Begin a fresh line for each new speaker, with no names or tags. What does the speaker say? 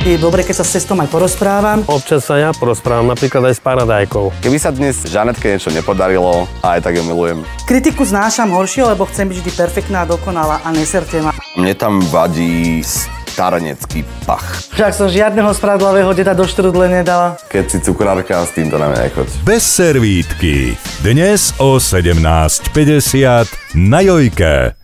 Je dobre, keď sa s testom aj porozprávam.
Občas sa ja porozprávam, napríklad aj s paradajkou.
Keby sa dnes Žanetke niečo nepodarilo, aj tak ju milujem.
Kritiku znášam horšie, lebo chcem byť vždy perfektná a dokonalá a neserte ma.
Mne tam vadí starenecký pach.
Však som žiadneho sprádlavého deda do štrudle nedala.
Keď si cukrárka, s týmto na mňa nechoď.
Bez servítky. Dnes o 17:50 na Jojke.